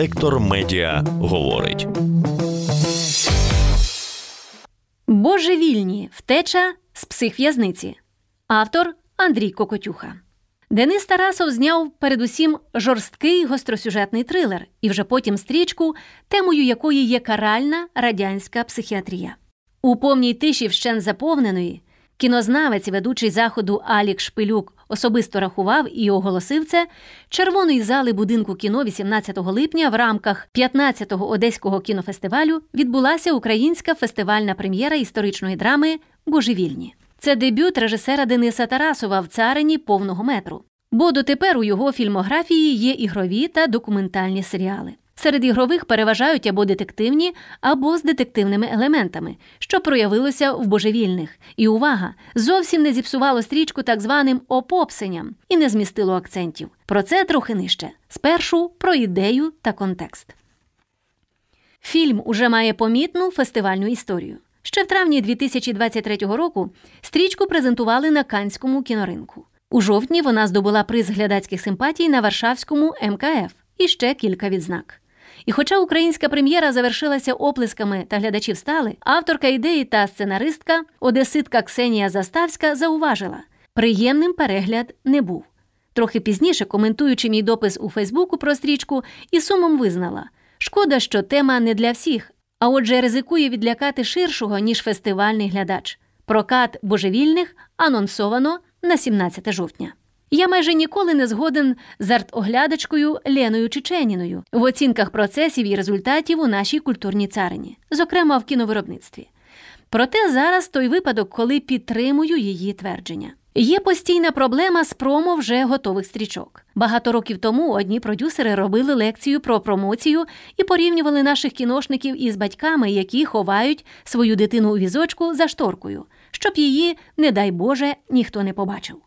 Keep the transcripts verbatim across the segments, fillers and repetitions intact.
Вектор Медіа говорить. Божевільні. Втеча з психв'язниці. Автор Андрій Кокотюха. Денис Тарасов зняв передусім жорсткий гостросюжетний трилер і вже потім стрічку, темою якої є каральна радянська психіатрія. У повній тиші вщент заповненої кінознавець і ведучий заходу Алік Шпилюк особисто рахував і оголосив це червоної зали будинку кіно вісімнадцятого липня в рамках п'ятнадцятого Одеського кінофестивалю відбулася українська фестивальна прем'єра історичної драми «Божевільні». Це дебют режисера Дениса Тарасова в царині повного метру. Бо дотепер у його фільмографії є ігрові та документальні серіали. Серед ігрових переважають або детективні, або з детективними елементами, що проявилося в «Божевільних». І, увага, зовсім не зіпсувало стрічку так званим опопсенням і не змістило акцентів. Про це трохи нижче. Спершу про ідею та контекст. Фільм уже має помітну фестивальну історію. Ще в травні дві тисячі двадцять третього року стрічку презентували на Каннському кіноринку. У жовтні вона здобула приз глядацьких симпатій на Варшавському ем ка еф і ще кілька відзнак. І хоча українська прем'єра завершилася оплесками та глядачі встали, авторка ідеї та сценаристка, одеситка Ксенія Заставська зауважила – приємним перегляд не був. Трохи пізніше, коментуючи мій допис у Фейсбуку про стрічку, і сумом визнала – шкода, що тема не для всіх, а отже ризикує відлякати ширшого, ніж фестивальний глядач. Прокат «Божевільних» анонсовано на сімнадцяте жовтня. Я майже ніколи не згоден з арт-оглядачкою Леною Чеченіною в оцінках процесів і результатів у нашій культурній царині, зокрема в кіновиробництві. Проте зараз той випадок, коли підтримую її твердження. Є постійна проблема з промо вже готових стрічок. Багато років тому одні продюсери робили лекцію про промоцію і порівнювали наших кіношників із батьками, які ховають свою дитину у візочку за шторкою, щоб її, не дай Боже, ніхто не побачив.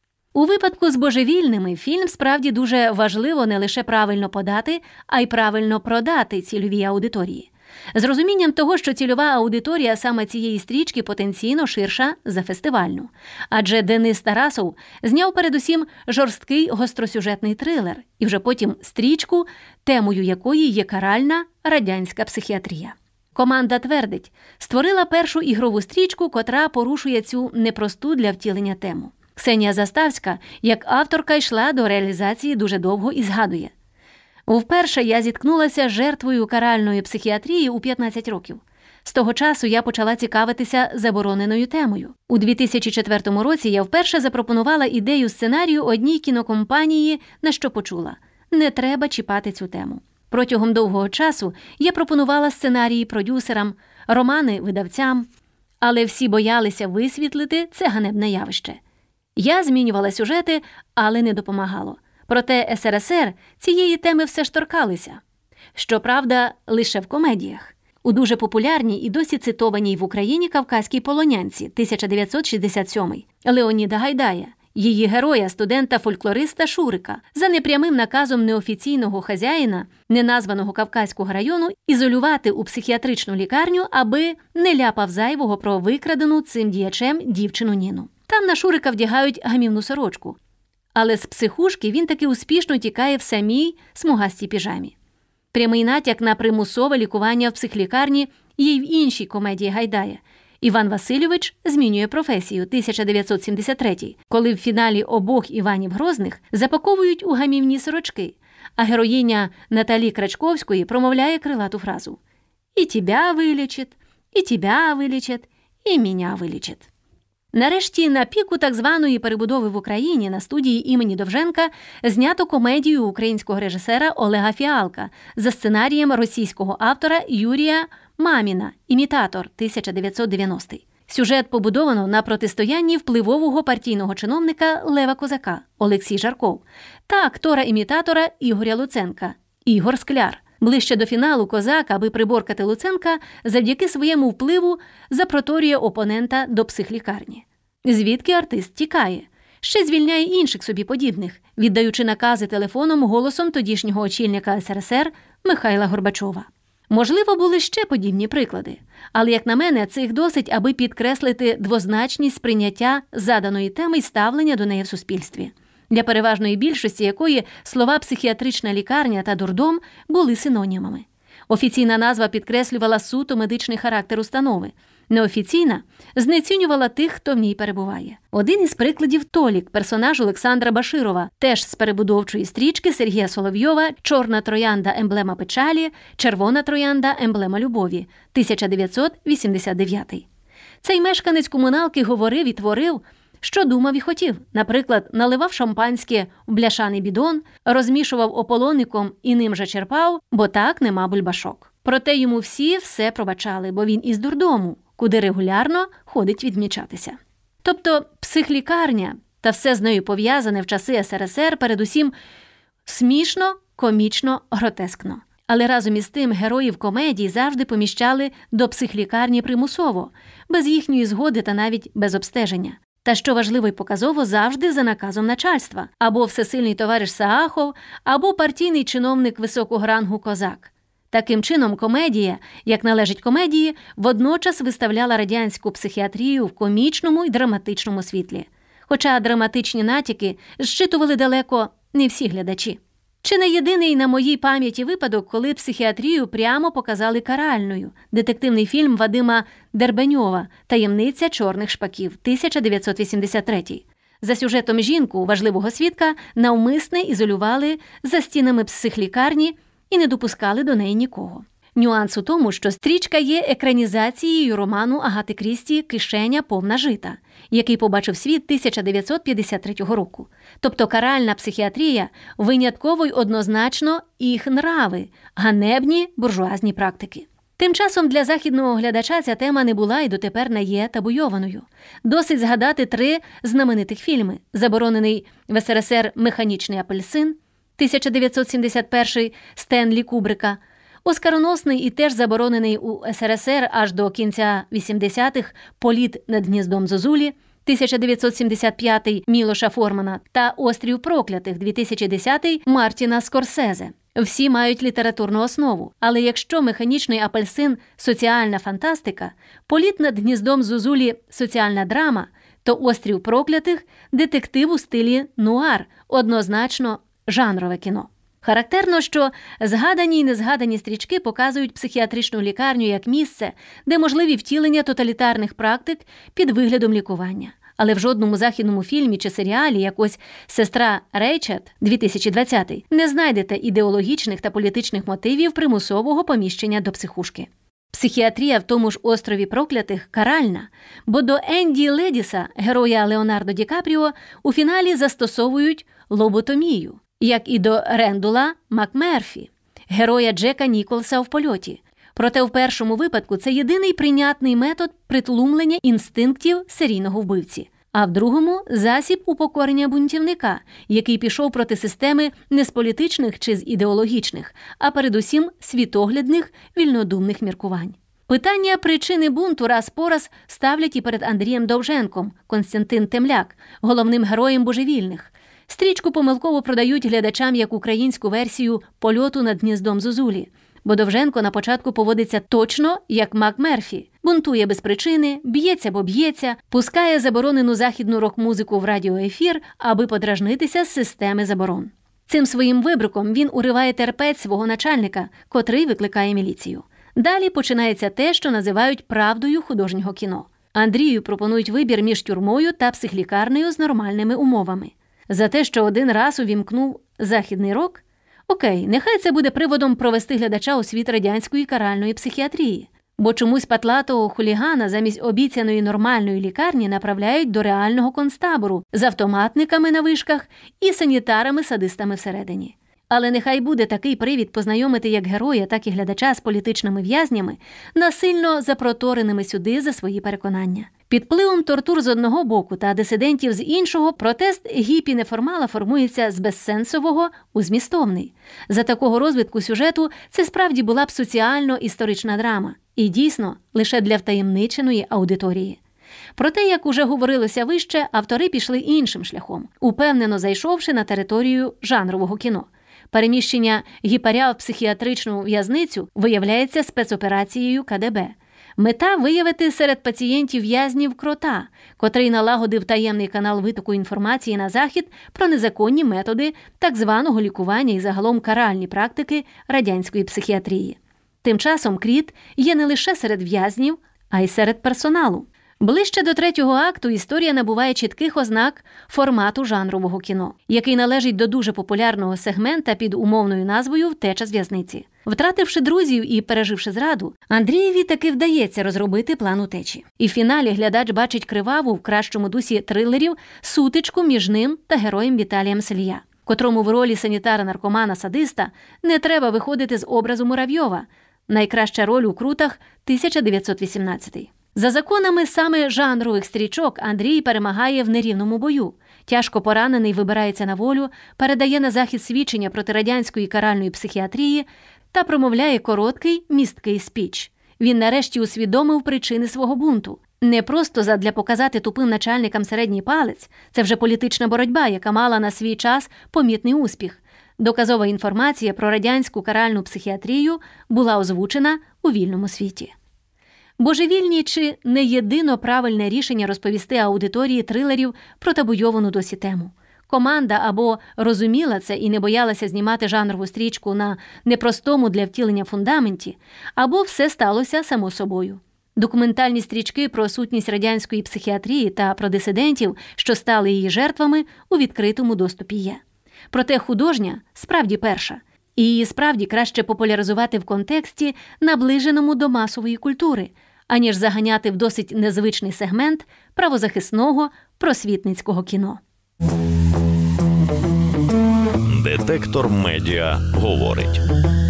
У випадку з «Божевільними» фільм справді дуже важливо не лише правильно подати, а й правильно продати цільовій аудиторії. З розумінням того, що цільова аудиторія саме цієї стрічки потенційно ширша за фестивальну. Адже Денис Тарасов зняв передусім жорсткий гостросюжетний трилер і вже потім стрічку, темою якої є каральна радянська психіатрія. Команда твердить, створила першу ігрову стрічку, котра порушує цю непросту для втілення тему. Ксенія Заставська, як авторка, йшла до реалізації дуже довго і згадує. Вперше я зіткнулася з жертвою каральної психіатрії у п'ятнадцять років. З того часу я почала цікавитися забороненою темою. У дві тисячі четвертому році я вперше запропонувала ідею сценарію одній кінокомпанії, на що почула – не треба чіпати цю тему. Протягом довгого часу я пропонувала сценарії продюсерам, романи видавцям, але всі боялися висвітлити це ганебне явище. Я змінювала сюжети, але не допомагало. Проте ес ер ес ер цієї теми все ж торкалися. Щоправда, лише в комедіях. У дуже популярній і досі цитованій в Україні «Кавказькій полонянці» тисяча дев'ятсот шістдесят сьомий Леоніда Гайдая, її героя, студента-фольклориста Шурика, за непрямим наказом неофіційного хазяїна, неназваного Кавказького району, ізолювати у психіатричну лікарню, аби не ляпав зайвого про викрадену цим діячем дівчину Ніну. Там на Шурика вдягають гамівну сорочку. Але з психушки він таки успішно тікає в самій смугастій піжамі. Прямий натяк на примусове лікування в психлікарні є й в іншій комедії Гайдая. Іван Васильович змінює професію тисяча дев'ятсот сімдесят третій, коли в фіналі обох Іванів Грозних запаковують у гамівні сорочки, а героїня Наталі Крачковської промовляє крилату фразу «І тебя вилічить, і тебя вилічить, і меня вилічить». Нарешті, на піку так званої перебудови в Україні на студії імені Довженка знято комедію українського режисера Олега Фіалка за сценарієм російського автора Юрія Маміна «Імітатор» тисяча дев'ятсот дев'яностий. Сюжет побудовано на протистоянні впливового партійного чиновника Лева Козака Олексій Жарков та актора-імітатора Ігоря Луценка Ігор Скляр. Ближче до фіналу Козак, аби приборкати Луценка, завдяки своєму впливу запроторює опонента до психлікарні. Звідки артист тікає. Ще звільняє інших собі подібних, віддаючи накази телефоном голосом тодішнього очільника ес ер ес ер Михайла Горбачова. Можливо, були ще подібні приклади, але, як на мене, цих досить, аби підкреслити двозначність сприйняття заданої теми і ставлення до неї в суспільстві. для переважної більшості якої слова «психіатрична лікарня» та «дурдом» були синонімами. Офіційна назва підкреслювала суто медичний характер установи. Неофіційна знецінювала тих, хто в ній перебуває. Один із прикладів – Толік, персонаж Олександра Баширова, теж з перебудовчої стрічки Сергія Соловйова «Чорна троянда – емблема печалі, червона троянда – емблема любові» тисяча дев'ятсот вісімдесят дев'ятий. Цей мешканець комуналки говорив і творив, що думав і хотів. Наприклад, наливав шампанське в бляшаний бідон, розмішував ополонником і ним же черпав, бо так нема бульбашок. Проте йому всі все пробачали, бо він із дурдому, куди регулярно ходить відмічатися. Тобто психлікарня та все з нею пов'язане в часи ес ер ес ер передусім смішно, комічно, гротескно. Але разом із тим героїв комедій завжди поміщали до психлікарні примусово, без їхньої згоди та навіть без обстеження. Та, що важливо й показово, завжди за наказом начальства. Або всесильний товариш Саахов, або партійний чиновник високого рангу Козак. Таким чином, комедія, як належить комедії, водночас виставляла радянську психіатрію в комічному й драматичному світлі. Хоча драматичні натяки зчитували далеко не всі глядачі. Чи не єдиний на моїй пам'яті випадок, коли психіатрію прямо показали каральною – детективний фільм Вадима Дербеньова «Таємниця чорних шпаків» тисяча дев'ятсот вісімдесят третій. За сюжетом жінку, важливого свідка, навмисне ізолювали за стінами психлікарні і не допускали до неї нікого. Нюанс у тому, що стрічка є екранізацією роману Агати Крісті «Кишеня повна жита», який побачив світ тисяча дев'ятсот п'ятдесят третього року. Тобто каральна психіатрія винятково й однозначно їх нрави, ганебні буржуазні практики. Тим часом для західного глядача ця тема не була і дотепер не є табуйованою. Досить згадати три знаменитих фільми: заборонений в ес ер ес ер «Механічний апельсин» тисяча дев'ятсот сімдесят перший Стенлі Кубрика, оскароносний і теж заборонений у ес ер ес ер аж до кінця вісімдесятих «Політ над гніздом Зозулі» тисяча дев'ятсот сімдесят п'ятий Мілоша Формана та «Острів проклятих» дві тисячі десятий Мартіна Скорсезе. Всі мають літературну основу, але якщо «Механічний апельсин» – соціальна фантастика, «Політ над гніздом Зозулі» – соціальна драма, то «Острів проклятих» – детектив у стилі нуар, однозначно жанрове кіно. Характерно, що згадані й незгадані стрічки показують психіатричну лікарню як місце, де можливі втілення тоталітарних практик під виглядом лікування. Але в жодному західному фільмі чи серіалі, як ось «Сестра Рейчет» дві тисячі двадцятий, не знайдете ідеологічних та політичних мотивів примусового поміщення до психушки. Психіатрія в тому ж «Острові проклятих» каральна, бо до Енді Ледіса, героя Леонардо Ді Капріо, у фіналі застосовують лоботомію, як і до Рендула МакМерфі, героя Джека Ніколса в «Польоті». Проте в першому випадку це єдиний прийнятний метод притлумлення інстинктів серійного вбивці, а в другому – засіб упокорення бунтівника, який пішов проти системи не з політичних чи з ідеологічних, а передусім світоглядних, вільнодумних міркувань. Питання причини бунту раз по раз ставлять і перед Андрієм Довженком, Константин Темляк, головним героєм «Божевільних». Стрічку помилково продають глядачам як українську версію «Польоту над гніздом Зозулі», бо Довженко на початку поводиться точно як МакМерфі. Бунтує без причини, б'ється, бо б'ється, пускає заборонену західну рок-музику в радіоефір, аби подражнитися з системи заборон. Цим своїм вибриком він уриває терпець свого начальника, котрий викликає міліцію. Далі починається те, що називають правдою художнього кіно. Андрію пропонують вибір між тюрмою та психлікарнею з нормальними умовами. За те, що один раз увімкнув західний рок? Окей, нехай це буде приводом провести глядача у світ радянської каральної психіатрії. Бо чомусь патлатого хулігана замість обіцяної нормальної лікарні направляють до реального концтабору з автоматниками на вишках і санітарами-садистами всередині. Але нехай буде такий привід познайомити як героя, так і глядача з політичними в'язнями, насильно запротореними сюди за свої переконання. Під впливом тортур з одного боку та дисидентів з іншого протест гіпі-неформала формується з безсенсового у змістовний. За такого розвитку сюжету це справді була б соціально-історична драма. І дійсно, лише для втаємниченої аудиторії. Проте, як уже говорилося вище, автори пішли іншим шляхом, упевнено зайшовши на територію жанрового кіно. Переміщення гіпаря в психіатричну в'язницю виявляється спецоперацією ка де бе. Мета – виявити серед пацієнтів в'язнів Крота, котрий налагодив таємний канал витоку інформації на Захід про незаконні методи так званого лікування і загалом каральні практики радянської психіатрії. Тим часом Кріт є не лише серед в'язнів, а й серед персоналу. Ближче до третього акту історія набуває чітких ознак формату жанрового кіно, який належить до дуже популярного сегмента під умовною назвою «Втеча з в'язниці». Втративши друзів і переживши зраду, Андрієві таки вдається розробити план утечі. І в фіналі глядач бачить криваву, в кращому дусі трилерів, сутичку між ним та героєм Віталієм Селія, котрому в ролі санітара-наркомана-садиста не треба виходити з образу Муравйова, найкраща роль у Крутах тисяча дев'ятсот вісімнадцятий. За законами саме жанрових стрічок Андрій перемагає в нерівному бою. Тяжко поранений вибирається на волю, передає на Захід свідчення проти радянської каральної психіатрії та промовляє короткий, місткий спіч. Він нарешті усвідомив причини свого бунту. Не просто задля показати тупим начальникам середній палець, це вже політична боротьба, яка мала на свій час помітний успіх. Доказова інформація про радянську каральну психіатрію була озвучена у вільному світі. Божевільні чи не єдино правильне рішення розповісти аудиторії трилерів про табуйовану досі тему. Команда або розуміла це і не боялася знімати жанрову стрічку на непростому для втілення фундаменті, або все сталося само собою. Документальні стрічки про сутність радянської психіатрії та про дисидентів, що стали її жертвами, у відкритому доступі є. Проте художня справді перша, і її справді краще популяризувати в контексті, наближеному до масової культури, аніж заганяти в досить незвичний сегмент правозахисного просвітницького кіно. Детектор медіа говорить.